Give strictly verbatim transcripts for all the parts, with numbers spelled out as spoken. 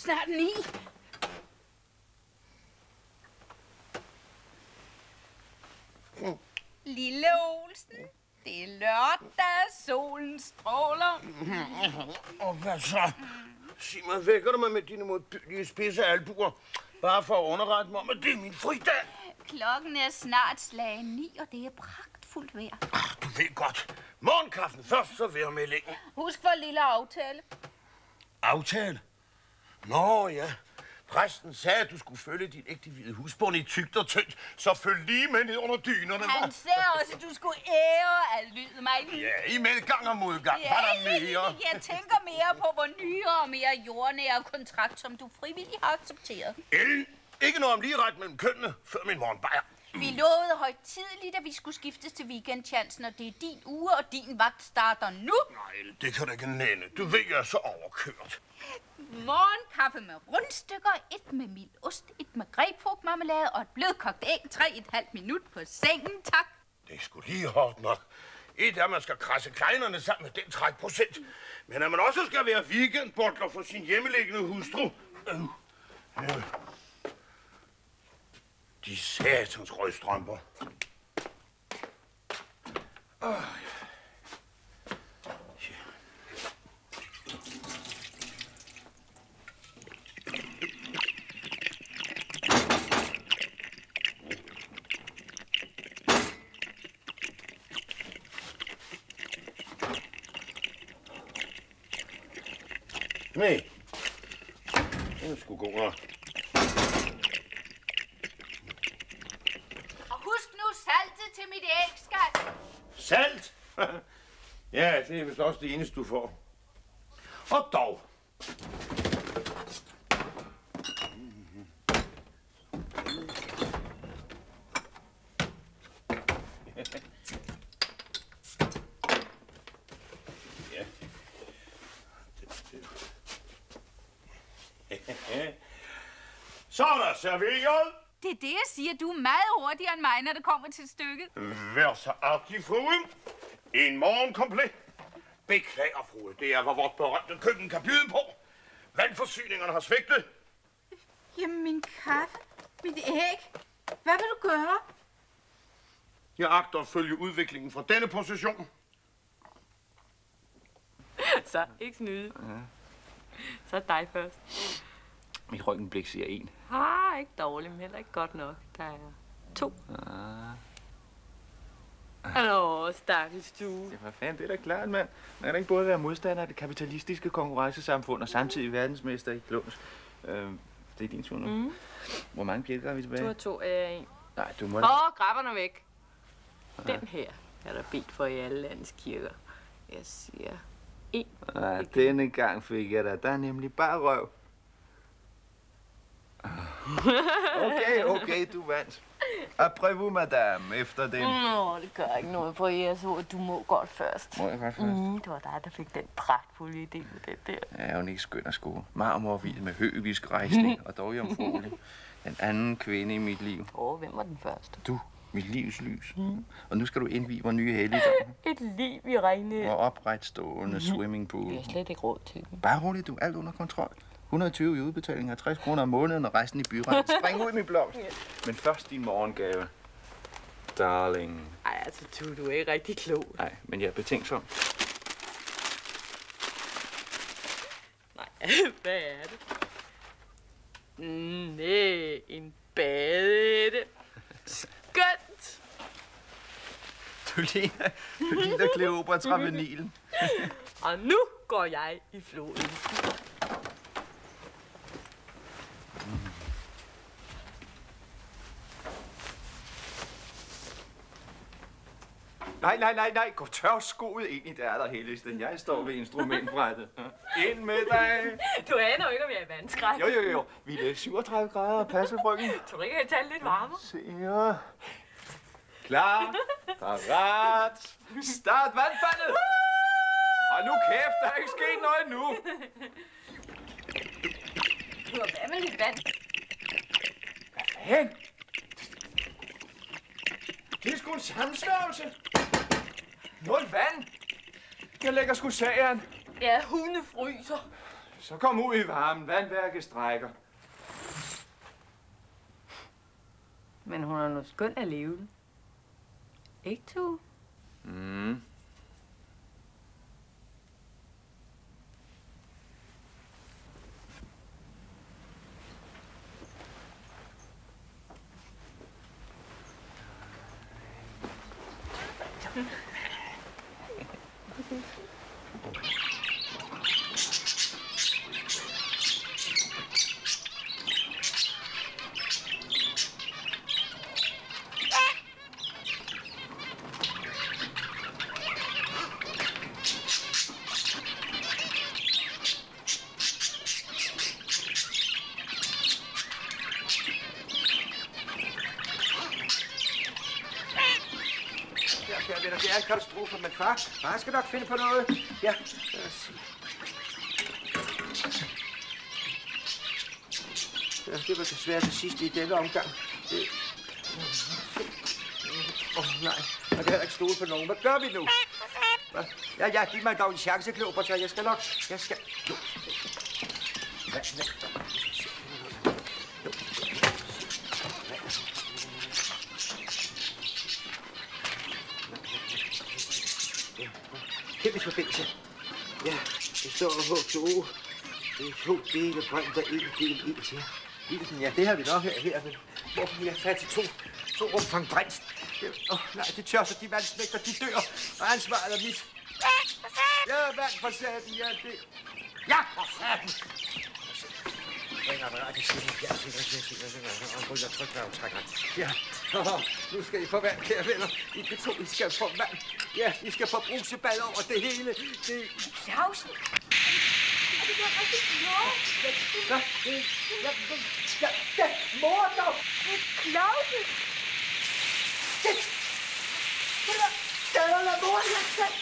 snart ni. Mm. Lille Olsen, det er lørdag, solen stråler. Og hvad så? Sig mig, vækker du mig med dine modbydelige spidse albuer? Bare for at underrette mig om, at det er min fridag. Klokken er snart slag ni, og det er pragtfuldt vejr. Ach, du ved godt. Morgenkaffen først, så vejrmeldingen. Husk for lille aftale. Aftale? Nå ja. Præsten sagde, at du skulle følge din ægte hvide husbund i tygt og tyndt, så følg lige med ned under dynerne. Han sagde også, at du skulle ære at lyde mig. Ja, i medgang og modgang. Ja, Var der mere? jeg tænker mere på, hvor nyere og mere jordnære kontrakt, som du frivilligt har accepteret. Ellen, ikke noget om lige ret mellem kønnene, før min morgenbajer. Vi lovede højtideligt, at vi skulle skiftes til weekendchancen, og det er din uge, og din vagt starter nu. Nej, det kan du ikke nænde. Du ved, jeg er så overkørt. Morgenkaffe med rundstykker, et med mild ost, et med grapefrugtmarmelade og et blødkogt æg, tre et halvt minut på sengen, tak. Det er sgu lige hårdt nok. Et er, at man skal krasse kleinerne sammen med den træk procent. Men at man også skal være weekendbutler for sin hjemmeliggende hustru. Øh. Øh. De satans rødstrømper. Øh. Nej, den skulle gå her. Og husk nu saltet til mit æg, skat. Salt? Ja, det er vist også det eneste, du får. Og dog. Så er der serveret. Det er det, jeg siger. Du er meget hurtigere end mig, når det kommer til stykket. Vær så artig, frue. En morgenkomplet. Beklager, frue. Det er, hvad vort berømte køkken kan byde på. Vandforsyningerne har svigtet. Jamen, min kaffe. Mit æg. Hvad vil du gøre? Jeg agter at følge udviklingen fra denne position. Så, ikke snyde. Ja. Så er dig først. Mit røntgenblik siger en. Ah, ikke dårligt, men heller ikke godt nok. Der er to. Ah. Åh, stakkels du. Ja, hvad fanden, det er da klart, mand. Man kan da ikke både være modstander af det kapitalistiske konkurrencesamfund og samtidig verdensmester i klums. Øh, det er din tur nu. Mm. Hvor mange bjælker er vi tilbage? To og to er en. Nej, du må... Åh, oh, grabberne væk. Ja. Den her er der bedt for i alle landets kirker. Jeg siger en. Ja, denne gang fik jeg dig. Der er nemlig bare røv. Okay, okay, du vandt. Après-vous, madame, efter den. Nå, det gør ikke noget på jeres ord. Du må godt først. Må jeg godt først? Mm, det var dig, der fik den pragtfulde idé med det der. Ja, hun er ikke skøn at skue. Marmorhvid med høvisk rejsning og dog jomfruelig. Den anden kvinde i mit liv. Åh, oh, hvem var den første? Du, mit livs lys. Mm. Og nu skal du indvige vores nye helligdom. Et liv i regne. Og opretstående mm. swimmingpool. Jeg har slet ikke råd til den. Bare roligt, du. Alt under kontrol. et hundrede og tyve i udbetaling, halvtreds kroner om måneden og resten i byretten. Spring ud i min blomst. Men først din morgengave. Darling. Ej, altså, du, du er ikke rigtig klog. Nej, men jeg er betænksom. Nej, hvad er det? Mm, nej, en badehætte. Skønt! Du ligner, du ligner Kleopatra ved Nilen. Og nu går jeg i floden. Nej, nej, nej, nej. Gå tør skoet ind i det allerhelligste. Jeg står ved instrumentbrættet. Ind med dig. Du aner jo ikke, om jeg er vandskræk. Jo, jo, jo. Vi er syvogtredive grader og passer frøken. Tror du ikke, jeg kan tage lidt varmere? Se her. Klar. Parat. Start vandfaldet. Hold nu kæft, der er ikke sket noget nu. Du har hvad med lidt vand? Hvad fanden? Det er sgu en sammensværgelse. Nul vand. Jeg lægger sgu sageren. Ja, hunde fryser. Så Så kom ud i varmen. Vandværket strækker. Men hun er nu skøn at leve den. Ikke, Tue? Mm. Det er en katastrofe, men far, far skal nok finde på noget. Ja, lad os se. Ja, det var desværre det sidste i denne omgang. Det... Åh, oh, nej. Man kan heller ikke stole på nogen. Hvad gør vi nu? Hva? Ja, ja, giv mig dog en chance, Kleopatra. Jeg skal nok... Jeg skal... Jo. Hvad, hvad? Kæmpe forbindelse. Ja, det står H to O. Det er to dele brændt og en del ild til. Ilden, ja, det har vi nok her. her men hvor kan vi have fat i to, to rumfang brændt? Åh, oh, nej, det tør så de vandsmægter, de dør. Og ansvaret er mit. Ja, vand for saten, ja, det... Ja, for saten! Ringer med radio, siger jeg, jeg siger, jeg siger, jeg siger, og ryger trykværvetrækkeren. Ja, nu skal I få vand, kære venner. I kan to, I skal få vand. Ja, I skal få brusebad over det hele. Det... Clausen! Er det der rigtig klogt? Hvad? Ja, ja, ja, mor dog! Clausen! Det... Det er der mor, jeg skal...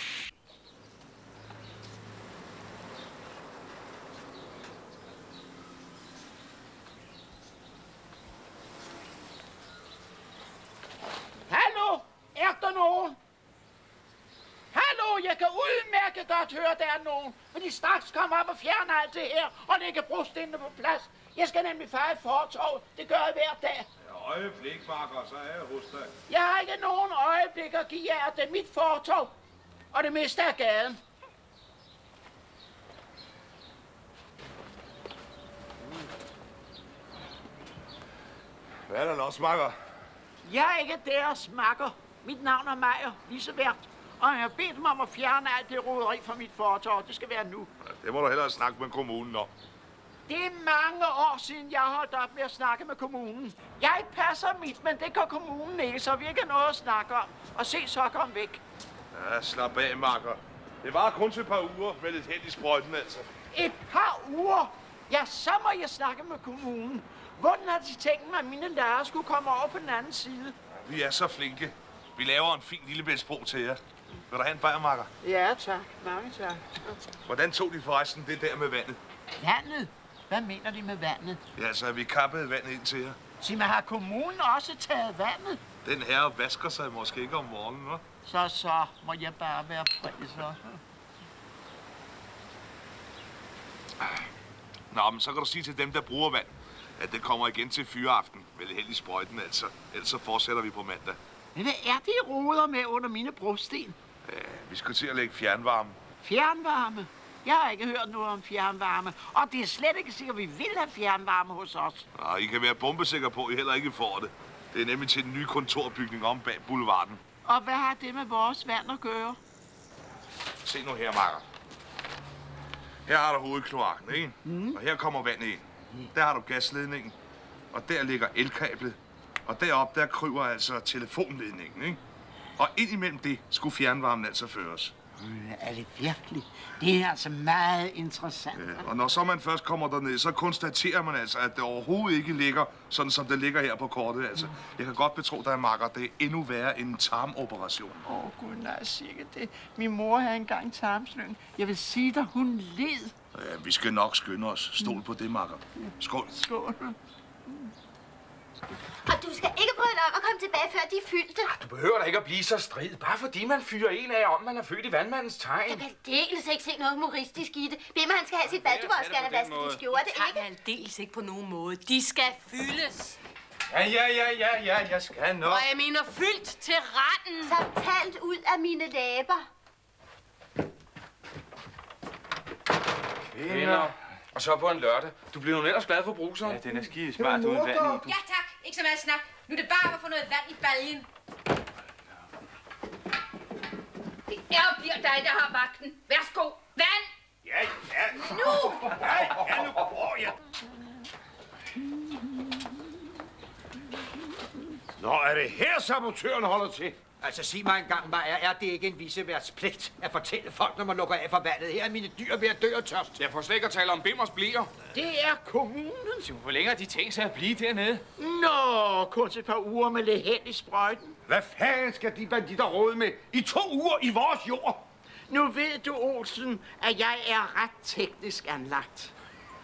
Hallo? Er der nogen? Hallo, jeg kan udmærket godt høre, der er nogen. Men de straks kommer op og fjerner alt det her, og lægger brostenene på plads. Jeg skal nemlig feje fortov. Det gør jeg hver dag. Ja, øjeblik, Marker, så er jeg hos dig. Jeg har ikke nogen øjeblik at give jer. Det er mit fortov. Og det meste af gaden. Hvad er der los, Marker? Jeg er ikke deres makker. Mit navn er Meyer, vicevært. Og jeg har bedt dem om at fjerne alt det roderi fra mit fortov. Det skal være nu. Ja, det må du hellere snakke med kommunen om. Det er mange år siden, jeg har holdt op med at snakke med kommunen. Jeg passer mit, men det gør kommunen ikke, så vi ikke har noget at snakke om. Og se, så kom væk. Ja, slap af, Marker. Det var kun til et par uger med lidt held i sprøjten, altså. Et par uger? Ja, så må jeg snakke med kommunen. Hvordan har de tænkt mig, at mine lærere skulle komme over på den anden side? Vi er så flinke. Vi laver en fin lille bæltsbro til jer. Vil du have en bajer, Marker? Ja, tak. Mange tak. Hvordan tog de forresten det der med vandet? Vandet? Hvad mener de med vandet? Ja, altså, vi kappede vandet ind til jer. Sig mig, har kommunen også taget vandet? Den herre vasker sig måske ikke om morgenen, hva'? Så så må jeg bare være fri, så. Nå, men så kan du sige til dem, der bruger vand, at det kommer igen til fyreaften. Vel helt i sprøjten, altså. Ellers så fortsætter vi på mandag. Men hvad er det, I roder med under mine brosten? Ja, vi skal til at lægge fjernvarme. Fjernvarme? Jeg har ikke hørt noget om fjernvarme. Og det er slet ikke sikkert, at vi vil have fjernvarme hos os. Nå, I kan være bombesikre på, at I heller ikke får det. Det er nemlig til den nye kontorbygning om bag boulevarden. Og hvad har det med vores vand at gøre? Se nu her, Marker. Her har du hovedkloakken, ikke? Mm. Og her kommer vandet ind. Der har du gasledningen. Og der ligger elkablet. Og deroppe, der kryber altså telefonledningen, ikke? Og indimellem det skulle fjernvarmen altså føres. Er det virkelig? Det er altså meget interessant. Ja, og når så man først kommer derned, så konstaterer man altså, at det overhovedet ikke ligger, sådan som det ligger her på kortet. Altså, jeg kan godt betro dig, Marker, det er endnu værre end en tarmoperation. Åh, oh, gud, nej, sikkert det. Min mor havde engang tarmslyng. Jeg vil sige dig, hun led. Ja, vi skal nok skynde os. Stol på det, Marker. Skål. Skål. Og du skal ikke bryde dig om at komme tilbage, før de er fyldte. Du behøver da ikke at blive så strid, bare fordi man fyrer en af om, man er født i vandmandens tegn. Jeg kan aldeles ikke se noget humoristisk i det. Bimmer, han skal have sit bad, du også gerne vaske de skjorte, ikke? Jeg kan aldeles ikke på nogen måde. De skal fyldes. Ja, ja, ja, ja, ja, jeg skal nok. Og jeg mener fyldt til retten. Så talt ud af mine læber. Kvinder. Og så på en lørdag. Du bliver nu ellers glad for bruseren. Ja, den er skide smart uden vand i. Du... Ja tak, ikke så meget snak. Nu er det bare at få noget vand i baljen. Det er og bliver dig, der har vagten. Værsgo, vand! Ja, ja. Nu! Ja, ja, nu. Åh, ja. Nå, er det her, sabotøren holder til? Altså, sig mig engang, Maja, er det ikke en viceværtspligt at fortælle folk, når man lukker af for vandet? Her er mine dyr ved at dø og tørst. Jeg får slet ikke at tale om Bimmers blier. Det er kommunen. Hvor længe har de tænkt sig at blive dernede? Nå, kun et par uger med lidt held i sprøjten. Hvad fanden skal de banditter råde med i to uger i vores jord? Nu ved du, Olsen, at jeg er ret teknisk anlagt.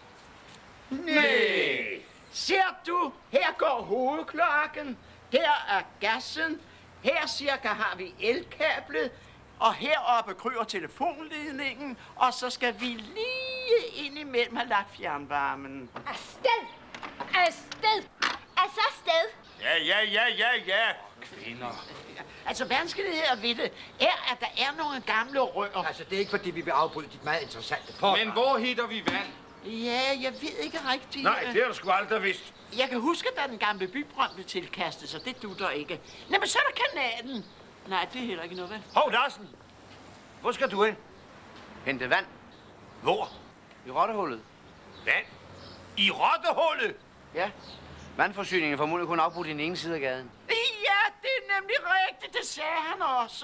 Nej. Ser du, her går hovedkloakken, her er gassen, her cirka har vi elkablet, og heroppe kryger telefonledningen, og så skal vi lige ind imellem have lagt fjernvarmen. Afsted! Afsted! Altså afsted! Ja, ja, ja, ja, ja. Kvinder. Altså, vanskeligheder ved det er, at der er nogle gamle rør. Altså, det er ikke, fordi vi vil afbryde dit meget interessante forhold. Men hvor hitter vi vand? Ja, jeg ved ikke rigtigt. Nej, det har du sgu aldrig vidst. Jeg kan huske, da den gamle bybrønd blev tilkastet, så det dutter ikke. Nå, men så er der kanalen. Nej, det er heller ikke noget, vel? Hov, Larsen. Hvor skal du hen? Hente vand Hvor? i rottehullet. Vand? I rottehullet? Ja. Vandforsyningen er formodentlig kun afbrudt i den ene side af gaden. Ja, det er nemlig rigtigt. Det sagde han også.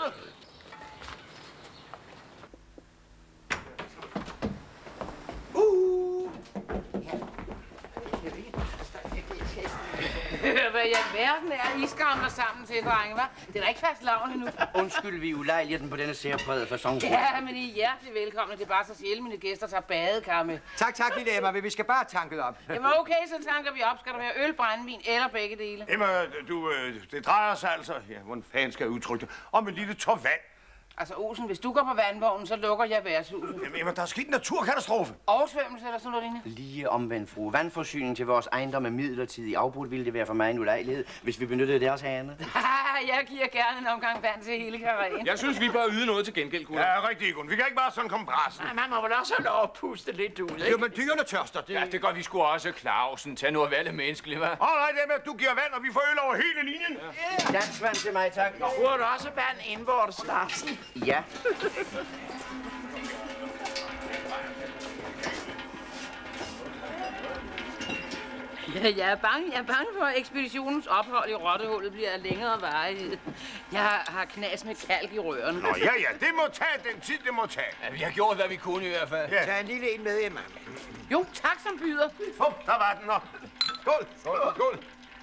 Hør, hvad jeg verden er, I skramler sammen til, drenge, hva'? Det er da ikke fast lavn endnu. Undskyld, vi ulejliger den på denne særprægede fasong. Ja, men I er hjertelig velkomne. Det er bare så sjældent, mine gæster tager badekar med. Tak, tak, lille Emma. Vi skal bare tanke op. Jamen okay, så tanker vi op. Skal der være øl, brændevin eller begge dele? Emma, du, øh, det drejer sig altså, ja, hvordan fanden skal jeg udtrykke det, om en lille tår vand. Altså, Olsen, hvis du går på vandvognen, så lukker jeg værtshuset. Jamen, Emma, der er sket en naturkatastrofe. Oversvømmelse eller sådan noget lignende? Lige omvendt, fru. Vandforsyningen til vores ejendom er midlertidig afbrudt. Ville det være for mig en ulejlighed, hvis vi benyttede deres hane? Jeg giver gerne en omgang vand til hele karrieren. Jeg synes, vi bør yde noget til gengæld, Gunnar. Ja, rigtig, Gunn. Vi kan ikke bare sådan komme brassen. Nej, man må vel også have lov at puste lidt ud, ikke? Jo, men dyrene tørster. Det... Ja, det gør vi sgu også, Clausen. Tag nu at være lidt menneskelig, hva'? All right, Emma, du giver vand, og vi får øl over hele linjen. Ja. Dansk vand til mig, tak. Burde du også vand indvortes, Larsen? Ja. Ja, jeg er bange, jeg er bange for, at ekspeditionens ophold i rottehullet bliver af længere varighed. Jeg har, har knas med kalk i rørene. Nå, ja, ja, det må tage den tid, det må tage. Ja, vi har gjort, hvad vi kunne i hvert fald. Ja. Tag en lille en med, Emma. Jo, tak som byder. Hov, der var den, og skål, skål, skål.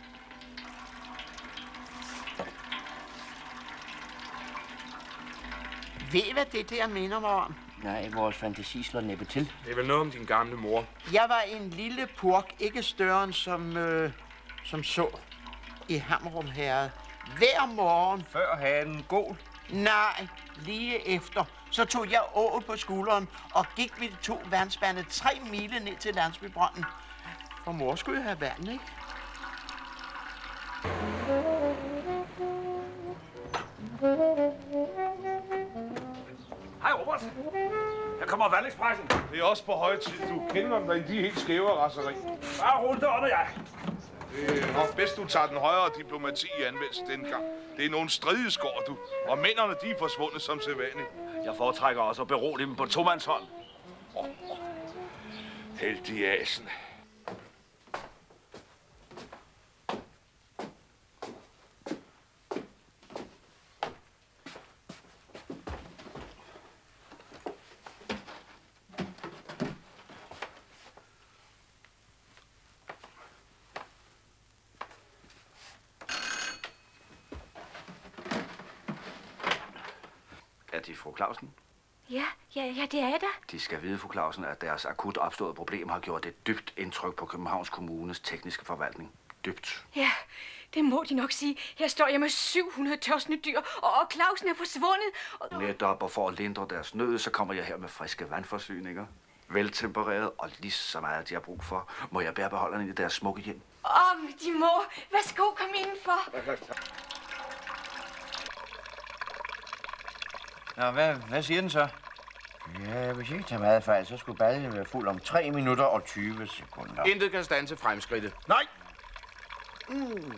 Ved I, hvad det der minder mig om? Nej, vores fantasi slår næppe til. Det er vel noget om din gamle mor. Jeg var en lille purk, ikke større end som, øh, som så, i Hammerum Herred. Hver morgen. Før havde den god. Nej, lige efter. Så tog jeg året på skulderen og gik med de to vandspande tre mile ned til landsbybrønden. For mor skulle jo have vand, ikke? Hej, Robert. Her kommer vandekspressen. Det er også på høje tid. Du kender dem, der de er helt skæve af raseri. Bare rul det under jeg. Det er nok bedst, du tager den højere diplomati i anvendelse denne gang. Det er nogle strideskår, du. Og mændene, de er forsvundet som sædvanligt. Jeg foretrækker også at berolige dem på tomandshånd. Oh, oh. Heldig asen. Er det fru Clausen? Ja, ja, ja, det er jeg da. De skal vide, fru Clausen, at deres akut opståede problem har gjort et dybt indtryk på Københavns Kommunes tekniske forvaltning. dybt. Ja, det må de nok sige. Her står jeg med syv hundrede tørstende dyr, og, og Clausen er forsvundet. Og... Netop, og for at lindre deres nød, så kommer jeg her med friske vandforsyninger. Veltempereret, og lige så meget, de har brug for, må jeg bære beholderne i deres smukke hjem. Om de må. Værsgo, kom indenfor. Nå, hvad, hvad siger den så? Ja, hvis jeg ikke tager meget fejl, så skulle ballen være fuld om tre minutter og tyve sekunder. Intet kan standse fremskridtet. Nej. Mm.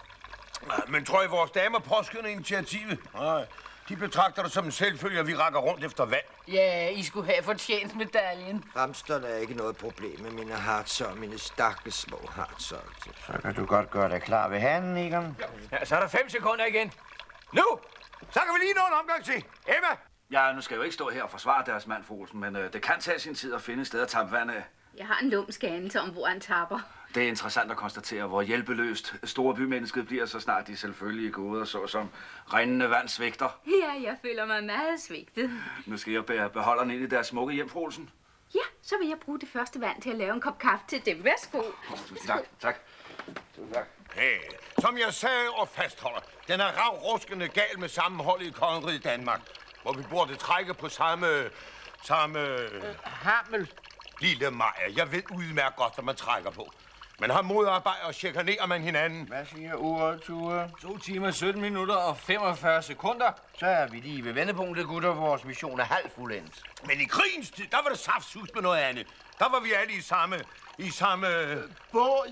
Men tror I, vores damer påskynder initiativet? Nej. De betragter det som en selvfølge, at vi rækker rundt efter vand. Ja, I skulle have fortjent-medaljen. Ramsterne er ikke noget problem med mine hartser og mine stakkels små hartser. Så kan du godt gøre dig klar ved handen, Egon. Ja, så er der fem sekunder igen. Nu! Så kan vi lige nå en omgang til. Emma! Ja, nu skal jeg jo ikke stå her og forsvare deres mand, fru Olsen, men øh, det kan tage sin tid at finde et sted at tappe vand af. Jeg har en lumsk anelse om, hvor han tapper. Det er interessant at konstatere, hvor hjælpeløst store bymennesket bliver, så snart de selvfølgelige goder, såsom rindende vand svigter. Ja, jeg føler mig meget svigtet. Nu skal jeg bære beholderne ind i deres smukke hjem, fru Olsen. Ja, så vil jeg bruge det første vand til at lave en kop kaffe til dem. Værsgo. Tak, tak. tak. Hey, som jeg sagde og fastholder, den er ravruskende gal med sammenholdet i kongeriget Danmark, hvor vi burde trække på samme... samme... Øh, Hammel. Lille Maja, jeg ved udmærket godt, hvad man trækker på. Men har modarbejder og chikanerer man hinanden. Hvad siger uret, Ture? To timer, sytten minutter og femogfyrre sekunder. Så er vi lige ved vendepunktet, gutter. Vores mission er halvt fuldendt. Men i krigens tid, der var det saftsus med noget andet. Der var vi alle i samme... i samme... Båd.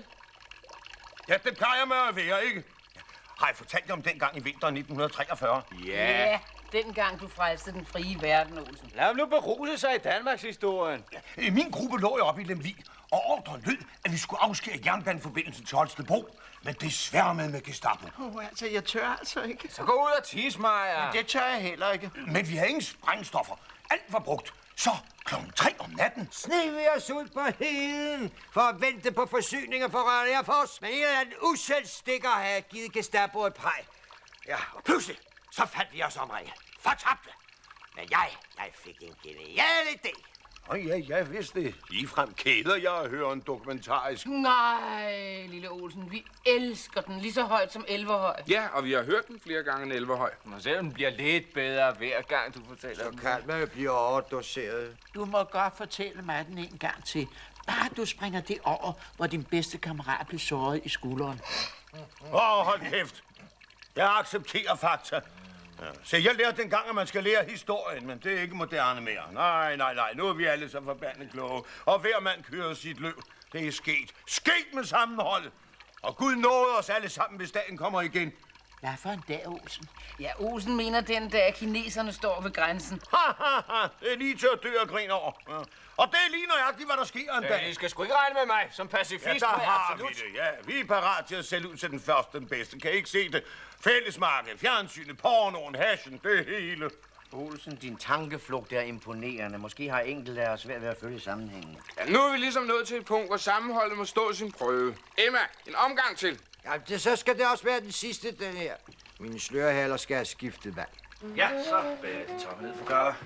Ja, det plejer man at være, ikke? Har jeg fortalt jer om dengang i vinteren nitten treogfyrre? Ja. ja. Dengang du frelste den frie verden, Olsen. Lad ham nu beruse sig i Danmarks historien. Ja, min gruppe lå jo oppe i Lemvig, og ordren lød, at vi skulle afskære jernbaneforbindelsen til Holstebro. Men det sværmede med Gestapo. Åh, oh, altså, jeg tør altså ikke. Så gå ud og tis, Maja. Det tør jeg heller ikke. Men vi havde ingen sprængstoffer. Alt var brugt. Så klokken tre om natten sneg vi os ud på heden for at vente på forsyninger for Rønnerfors. Men en eller anden uselvstikker havde givet Gestapo et præg. Ja, og pludselig så fandt vi os omringet. Fortabte. Men jeg, jeg fik en genial idé. Og ja, jeg vidste det. Ligefrem kæder jeg at høre en dokumentarisk. Nej, lille Olsen, vi elsker den lige så højt som Elverhøj. Ja, og vi har hørt den flere gange end Elverhøj. Og selvom den bliver lidt bedre hver gang, du fortæller den. Så kan man jo blive overdoseret. Du må godt fortælle mig den en gang til. Bare du springer det over, hvor din bedste kammerat blev såret i skulderen. Åh, oh, hold kæft. Jeg accepterer fakta. Ja. Så jeg lærte dengang, at man skal lære historien, men det er ikke moderne mere. Nej, nej, nej. Nu er vi alle så forbandet kloge. Og hver mand kører sit løb. Det er sket. Sket med sammenholdet. Og Gud nåede os alle sammen, hvis dagen kommer igen. Hvad for en dag, Olsen? Ja, Olsen mener den dag, kineserne står ved grænsen. Ha, ha, ha. Det er lige til at dø og grine over. Ja. Og det er lige nøjagtigt, hvad der sker en dag. Ja, I skal sgu ikke regne med mig som pacifist. Ja, der har vi det, ja. Vi er parat til at sælge ud til den første, den bedste. Kan I ikke se det? Fællesmarkedet, fjernsynet, pornoen, hashen, det hele. Olsen, din tankeflugt er imponerende. Måske har enkelte af os svært ved at følge sammenhængen. Ja, nu er vi ligesom nået til et punkt, hvor sammenholdet må stå sin prøve. Emma, en omgang til. Ja, det, så skal det også være den sidste, den her. Mine slørhaler skal have skiftet vand. Ja, så bærer jeg de tomme ned for Carla.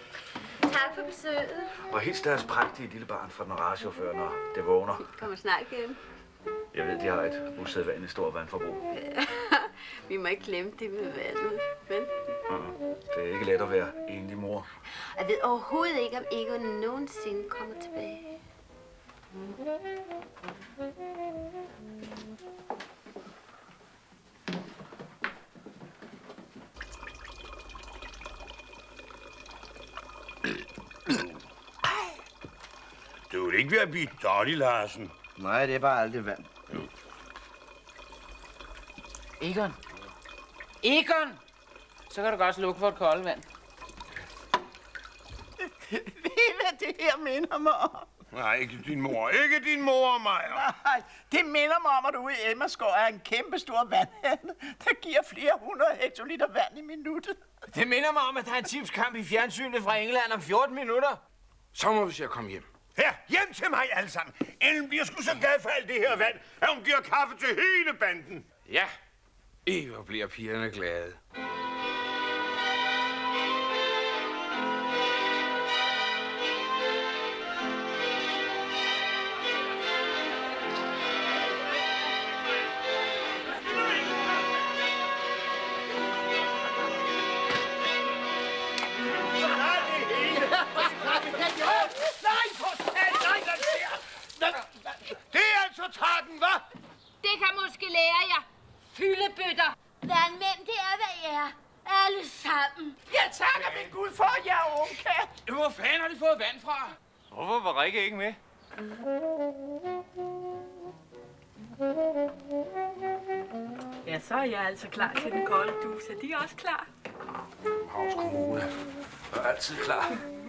Tak for besøget. Og hils deres prægtige lille barn fra den rarchauffør, når det vågner. Kommer snart igen. Jeg ved, de har et usædvanligt stort vandforbrug. Ja. Vi må ikke glemme det med vandet, vel? Uh-uh. Det er ikke let at være enlig mor. Jeg ved overhovedet ikke, om Egon nogensinde kommer tilbage. Du vil ikke være at blive dårlig, Larsen. Nej, det er bare alt det vand. Egon. Egon! Så kan du godt slukke for et koldt vand. Ved I, hvad det her minder mig om? Nej, ikke din mor. Ikke din mor, Maja. Nej, det minder mig om, at du i Emmerskov er en kæmpe stor vandhane, der giver flere hundrede hektoliter vand i minuttet. Det minder mig om, at der er en tipskamp i fjernsynet fra England om fjorten minutter. Så må vi se at komme hjem. Her, hjem til mig alle sammen. Ellen bliver sgu så glad for alt det her vand, at hun giver kaffe til hele banden. Ja, I hvor bliver pigerne glade. Det kan måske lære jer. Fyldebøtter. Vandmænd, det er, hvad I er. Alle sammen. Jeg takker min Gud for, at jeg er ungkat. Hvor fanden har de fået vand fra? Hvorfor var Rikke ikke med? Ja, så er jeg altså klar til den kolde dus. Er de også klar? Havns Kommune er altid klar.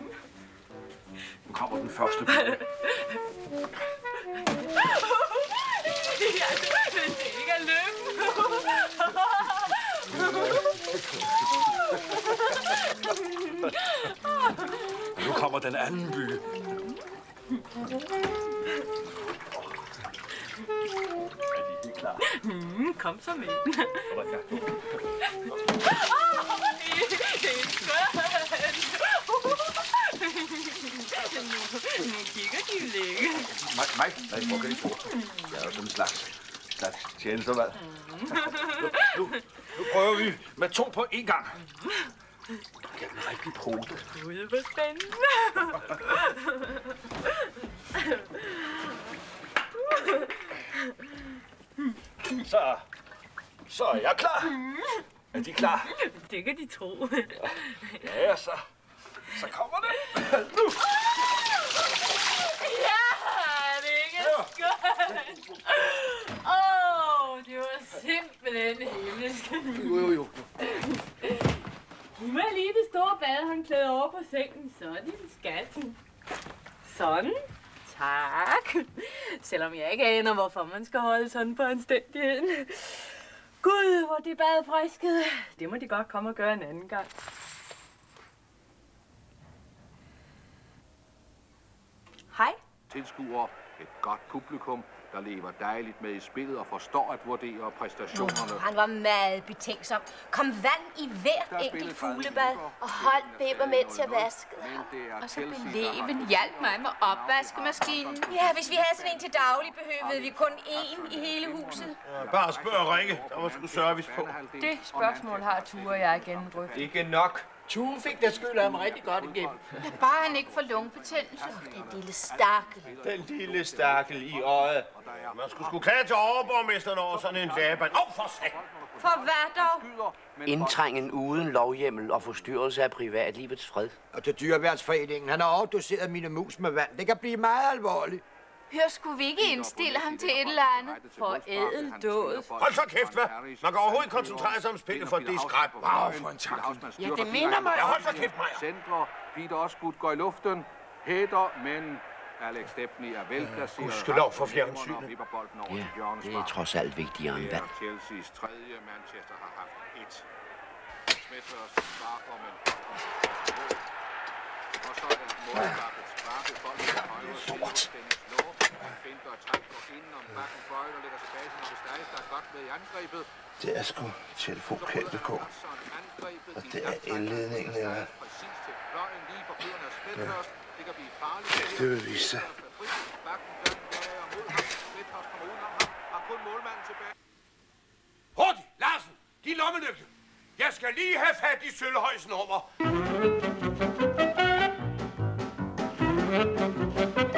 Nu kommer den første bøde. Ja, det ikke er lykken. Nu kommer den anden by. Er de helt klar? Mm, kom så med. Det er skønt. Nu kigger de jo længe. Mig? Mig? Nej, hvor kan de få? Jeg er jo sådan en slags, slags tjenestervalg. Nu, nu prøver vi med to på én gang. Kan den rigtig pote? Gud, hvor spændende. Så, så er jeg klar. Er de klar? Det kan de tro. Ja, ja, så, så kommer det. Nu. Ja, det er ikke skønt. Åh, oh, det var simpelthen himmelsk. Jo, jo, jo. Nu må jeg lige det store badehåndklæde over på sengen. Så er din skat. Sådan. Tak. Selvom jeg ikke aner, hvorfor man skal holde sådan på anstændigheden. Gud, hvor det bad frisket. Det må de godt komme og gøre en anden gang. Hej. Tilskuere, et godt publikum, der lever dejligt med i spillet og forstår at vurdere præstationerne. Han var meget betænksom. Kom vand i hvert enkelt fuglebad og holdt bimmermænd til at vaske. Og så Beleven hjalp mig med opvaskemaskinen. Ja, hvis vi havde sådan en til daglig, behøvede vi kun én i hele huset. Ja, bare spørg Rikke, der var sgu service på. Det spørgsmål har Ture og jeg gennemdrøftet. Ikke nok. Tue fik da skyld af ham rigtig godt igennem. Ja, bare han ikke får lungebetændelse. Den lille stakkel. Den lille stakkel i øjet. Man skulle sgu klage til overborgmesteren over sådan en laban. Åh, oh, for sat! For hvad dog? Indtrængen uden lovhjemmel og forstyrrelse af privatlivets fred. Og til Dyreværnsforeningen. Han har overdoseret mine mus med vand. Det kan blive meget alvorligt. Hør, skulle vi ikke indstille ham til et eller andet? For ædeldåd. Hold så kæft, hvad? Man kan overhovedet ikke koncentrere sig om spillet, for det er skræt. Wow, for en tackling. Ja, det minder mig. Ja, hold så kæft, Maja. Centre, Peter Osgood går i luften, hætter, men Alex Stepney er velplaceret. Gudskelov for fjernsynet. Ja, det er trods alt vigtigere end vand. Chelseas tredje, Manchester har haft et. Smithers sparker, men og så er målstartet sparket bolden til højre side. Dennis Loh finder og trækker inden om bakken Bøjle og lægger tilbage til Nobbe Stice, der er godt med i angrebet. Det er sgu telefonkabel på. Og det er elledningen, eller hvad? Præcis til fløjen lige på fødderne af Smithers. Det kan blive farligt. Det vil vise sig. Bakken den der og mod ham. Smithers kommer udenom ham. Har kun målmanden tilbage. Hurtigt, Larsen! Giv lommelygte! Jeg skal lige have fat i Sølvhøjs nummer.